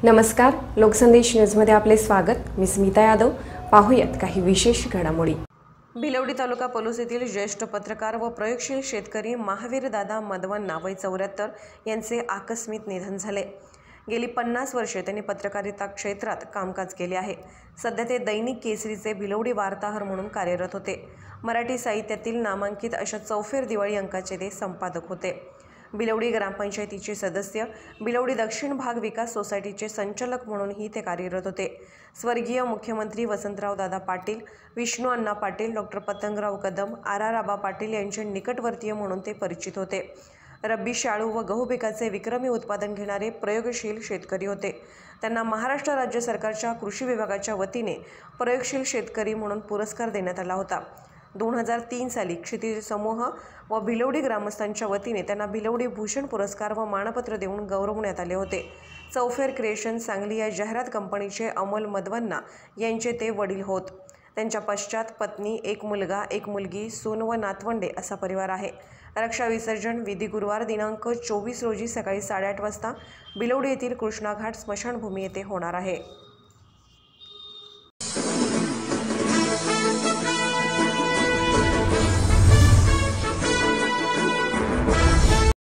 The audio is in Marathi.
नमस्कार, लोकसंदेश न्यूजमध्ये आपले स्वागत। मी स्मिता यादव। पाहूयात काही विशेष घडामोडी। भिलवडी तालुका पलूस येथील ज्येष्ठ पत्रकार व प्रयोगशील शेतकरी महावीर दादा मदवन्ना वय 74 यांचे आकस्मिक निधन झाले। गेली 50 वर्षे त्यांनी पत्रकारिता क्षेत्रात कामकाज केले आहे। सध्या ते दैनिक केसरीचे भिलवडी वार्ताहर म्हणून कार्यरत होते। मराठी साहित्यातील नामांकित अशा चौफेर दिवाळी अंकाचे ते संपादक होते। भिलवडी ग्रामपंचायतीचे सदस्य, भिलवडी दक्षिण भाग विकास सोसायटीचे संचालक म्हणूनही ते कार्यरत होते। स्वर्गीय मुख्यमंत्री वसंतराव दादा पाटील, विष्णू अण्णा पाटील, डॉक्टर पतंगराव कदम, आर आबा पाटील यांचे निकटवर्तीय म्हणून ते परिचित होते। रब्बी शाळू व गहू पिकाचे विक्रमी उत्पादन घेणारे प्रयोगशील शेतकरी होते। त्यांना महाराष्ट्र राज्य सरकारच्या कृषी विभागाच्या वतीने प्रयोगशील शेतकरी म्हणून पुरस्कार देण्यात आला होता। 2003 साली क्षितिज समूह व भिलवडी ग्रामस्थांच्या वतीने त्यांना भिलवडी भूषण पुरस्कार व मानपत्र देऊन गौरवण्यात आले होते। चौफेर क्रिएशन सांगली या जाहिरात कंपनीचे अमोल मदवन्ना यांचे ते वडील होत। त्यांच्या पश्चात पत्नी, एक मुलगा, एक मुलगी, सून व नातवंडे असा परिवार आहे। रक्षा विसर्जन विधी गुरुवार दिनांक 24 रोजी सकाळी 8:30 वाजता भिलवडी येथील कृष्णा घाट स्मशानभूमी येथे होणार आहे।